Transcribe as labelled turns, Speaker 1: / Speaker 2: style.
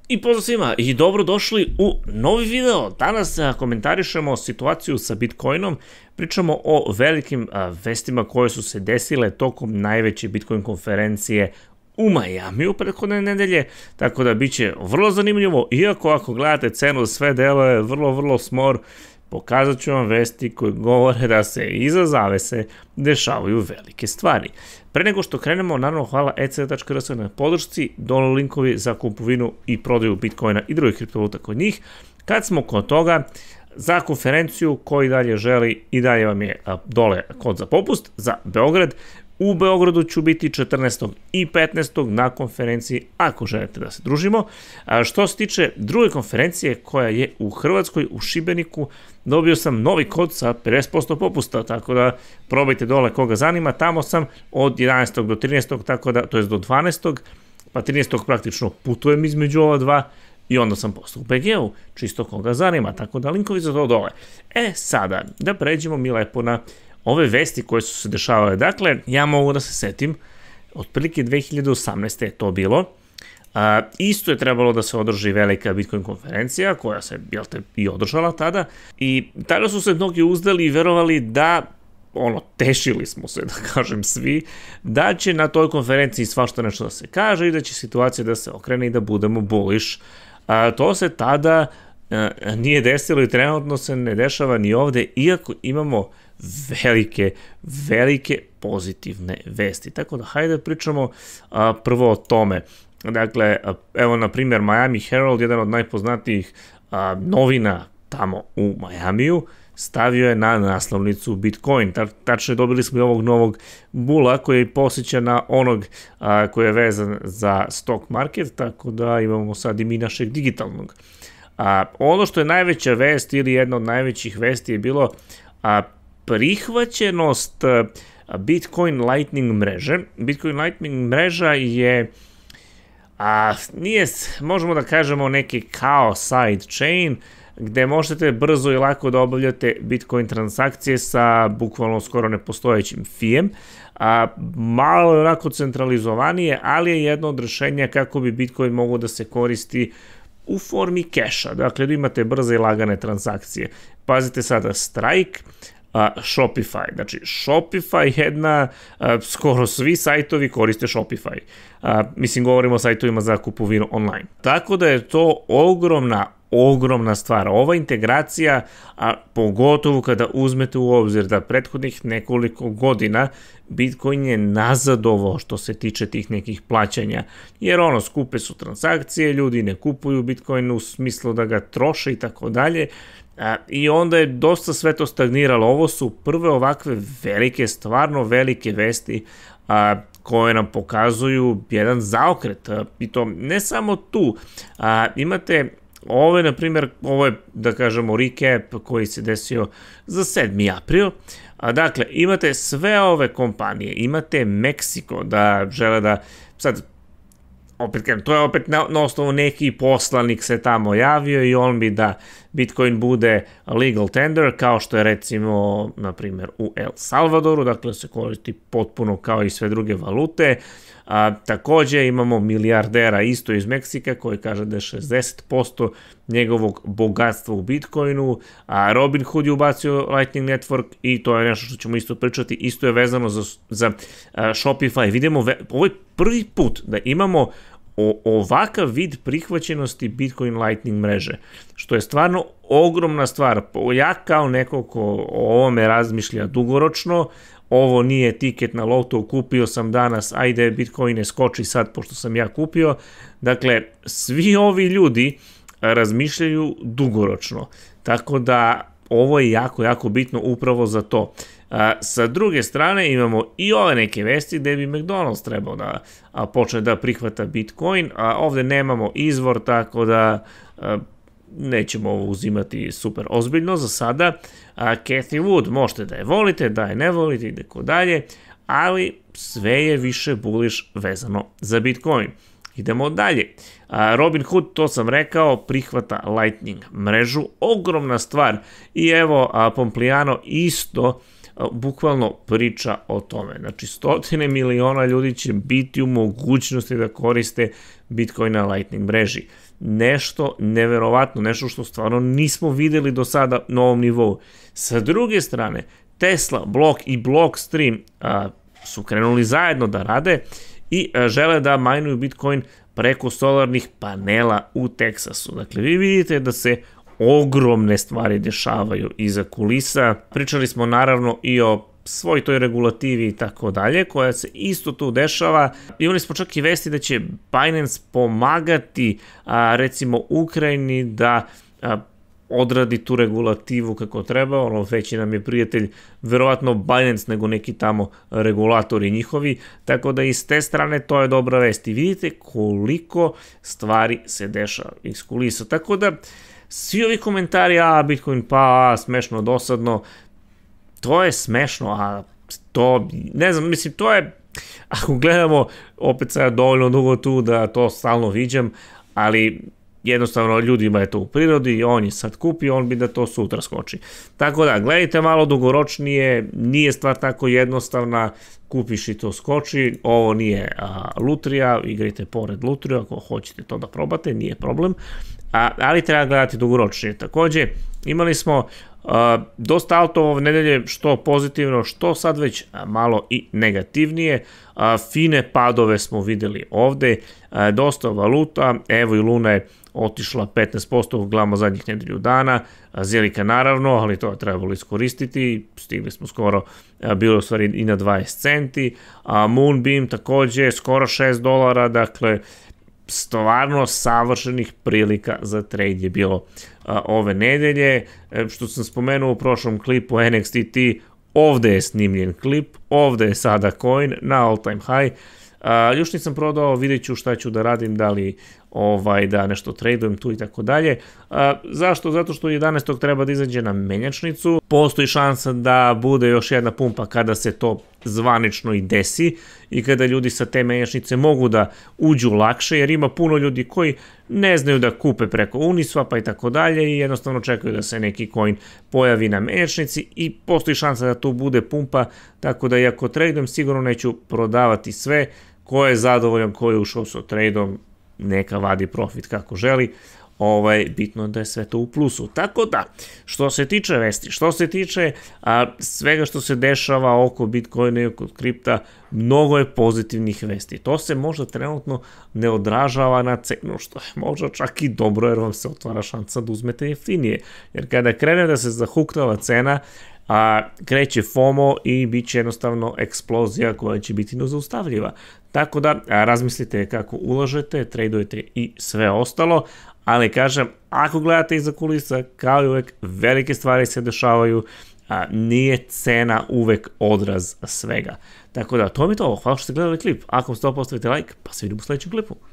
Speaker 1: I pozdrav svima i dobrodošli u novi video. Danas komentarišemo situaciju sa Bitcoinom, pričamo o velikim vestima koje su se desile tokom najveće Bitcoin konferencije u Majamiju prethodne nedelje, tako da bit će vrlo zanimljivo, iako ako gledate cenu sve deluje vrlo smor. Pokazat ću vam vesti koje govore da se iza zavese dešavaju velike stvari. Pre nego što krenemo, naravno hvala ecr.rs na podršci, dole linkovi za kupovinu i prodaju Bitcoina i drugih kriptovaluta kod njih. Kad smo kod toga, za konferenciju koji dalje želi i dalje vam je dole kod za popust za Beograd. U Beogradu ću biti 14. i 15. na konferenciji ako želite da se družimo. Što se tiče druge konferencije koja je u Hrvatskoj, u Šibeniku, dobio sam novi kod sa 50% popusta, tako da probajte dole koga zanima. Tamo sam od 11. do 13. tako da, to je do 12. pa 13. praktično putujem između ova dva i onda sam postao u BG-u, čisto koga zanima, tako da linkovi za to dole. Sada, da pređemo mi lepo na ove vesti koje su se dešavale. Dakle, ja mogu da se setim, otprilike 2018. je to bilo. Isto je trebalo da se održi velika Bitcoin konferencija, koja se, i održala tada. I tada su se mnogi uzdali i verovali da, tešili smo se, da kažem svi, da će na toj konferenciji svašta nešto da se kaže i da će situacija da se okrene i da budemo bullish. To se tada nije desilo i trenutno se ne dešava ni ovde, iako imamo velike pozitivne vesti. Tako da hajde pričamo prvo o tome. Dakle, evo na primjer Miami Herald, jedan od najpoznatijih novina tamo u Majamiju, stavio je na naslovnicu Bitcoin. Tačno dobili smo i ovog novog bula koji posjeća na onog koji je vezan za stock market, tako da imamo sad i mi našeg digitalnog. Ono što je najveća vest ili jedna od najvećih vesti je bilo prihvaćenost Bitcoin Lightning mreže. Bitcoin Lightning mreža je, možemo da kažemo neki kao side chain, gde možete brzo i lako da obavljate Bitcoin transakcije sa bukvalno skoro nepostojećim fijem. Malo je onako centralizovanije, ali je jedno od rešenja kako bi Bitcoin mogao da se koristi u formi keša. Dakle, da imate brze i lagane transakcije. Pazite sada, Strike, Shopify. Znači, Shopify jedna, skoro svi sajtovi koriste Shopify. Mislim, govorimo o sajtovima za kupovinu online. Tako da je to ogromna stvar. Ova integracija, pogotovo kada uzmete u obzir da prethodnih nekoliko godina Bitcoin je nazadovao što se tiče tih nekih plaćanja, jer skupe su transakcije, ljudi ne kupuju Bitcoin u smislu da ga troše i tako dalje, i onda je dosta sve to stagniralo. Ovo su prve ovakve velike, stvarno velike vesti koje nam pokazuju jedan zaokret, i to ne samo tu. Imate ovo je, na primjer, ovo je, da kažemo, recap koji se desio za 7. april. Dakle, imate sve ove kompanije, imate Meksiko da žele da, sad, to je opet na osnovu neki poslanik se tamo javio i on bi da Bitcoin bude legal tender, kao što je recimo, na primjer, u El Salvadoru, dakle se koristi potpuno kao i sve druge valute. Takođe imamo milijardera isto iz Meksika koji kaže da je 60% njegovog bogatstva u Bitcoinu. Robinhood je ubacio Lightning Network i to je nešto što ćemo isto pričati, isto je vezano za Shopify. Vidimo, ovo je prvi put da imamo ovakav vid prihvaćenosti Bitcoin Lightning mreže, što je stvarno ogromna stvar. Ja kao neko ko o ovome razmišlja dugoročno, ovo nije tiket na loto, kupio sam danas, ajde Bitcoine skoči sad pošto sam ja kupio. Dakle, svi ovi ljudi razmišljaju dugoročno, tako da ovo je jako bitno upravo za to. Sa druge strane imamo i ove neke vesti gde bi McDonald's trebao da počne da prihvata Bitcoin, a ovde nemamo izvor, tako da nećemo ovo uzimati super ozbiljno za sada. Cathie Wood, možete da je volite, da je ne volite i tako dalje, ali sve je više bullish vezano za Bitcoin. Idemo dalje. Robinhood, to sam rekao, prihvata Lightning mrežu, ogromna stvar. I evo, Pompliano isto bukvalno priča o tome. Znači, 100 miliona ljudi će biti u mogućnosti da koriste Bitcoin na Lightning mreži. nešto neverovatno, nešto što stvarno nismo videli do sada na ovom nivou. Sa druge strane, Tesla, Block i Blockstream su krenuli zajedno da rade i žele da majnuju Bitcoin preko solarnih panela u Teksasu. Dakle, vi vidite da se ogromne stvari dešavaju iza kulisa. Pričali smo naravno i o svoj toj regulativi i tako dalje, koja se isto tu dešava. Imali smo čak i vesti da će Binance pomagati recimo Ukrajini da odradi tu regulativu kako treba, ono veći nam je prijatelj verovatno Binance nego neki tamo regulatori njihovi, tako da iz te strane to je dobra vest i vidite koliko stvari se dešava iz kulisa, tako da svi ovi komentari, Bitcoin pa, smešno, dosadno, to je smešno, a to, ne znam, mislim, to je, ako gledamo, opet sad dovoljno dugo tu da to stalno viđam, ali jednostavno ljudima je to u prirodi, on je sad kupio, on bi da to sutra skoči. Tako da, gledajte malo dugoročnije, nije stvar tako jednostavna, kupiš i to skoči, ovo nije lutrija, igrajte pored lutriju ako hoćete to da probate, nije problem, ali treba gledati dugoročnije. Takođe, imali smo dosta altova ove nedelje, što pozitivno, što sad već malo i negativnije. Fine padove smo videli ovde, dosta valuta, evo i Luna je otišla 15%, gledamo zadnjih nedelju dana, Zelika naravno, ali to je trebalo iskoristiti, stigli smo skoro, bilo u stvari i na 20 centi, Moonbeam takođe skoro $6, dakle, stvarno savršenih prilika za trade je bilo ove nedelje. Što sam spomenuo u prošlom klipu NXTT, ovde je snimljen klip, ovde je sada coin na all time high. Još nisam prodao, vidjet ću šta ću da radim, da li da nešto tradujem tu i tako dalje. Zašto? Zato što 11. treba da izađe na menjačnicu. Postoji šansa da bude još jedna pumpa kada se to zvanično i desi i kada ljudi sa te menjačnice mogu da uđu lakše, jer ima puno ljudi koji ne znaju da kupe preko Uniswapa i tako dalje i jednostavno čekaju da se neki coin pojavi na menjačnici i postoji šansa da tu bude pumpa, tako da iako tradujem sigurno neću prodavati sve. Ko je zadovoljan, ko je ušao sa tradeom, neka vadi profit kako želi, bitno je da je sve to u plusu. Tako da, što se tiče vesti, što se tiče svega što se dešava oko Bitcoina i oko kripta, mnogo je pozitivnih vesti. To se možda trenutno ne odražava na cenu, što je možda čak i dobro, jer vam se otvara šansa da uzmete jeftinije. Jer kada krene da se zahuktava cena, kreće FOMO i bit će jednostavno eksplozija koja će biti nezaustavljiva. Tako da razmislite kako ulažete, tradujete i sve ostalo, ali kažem, ako gledate iza kulisa, kao i uvek, velike stvari se dešavaju, nije cena uvek odraz svega. Tako da, to mi je to, hvala što ste gledali klip, ako vam se to postavite like, pa se vidimo u sledećem klipu.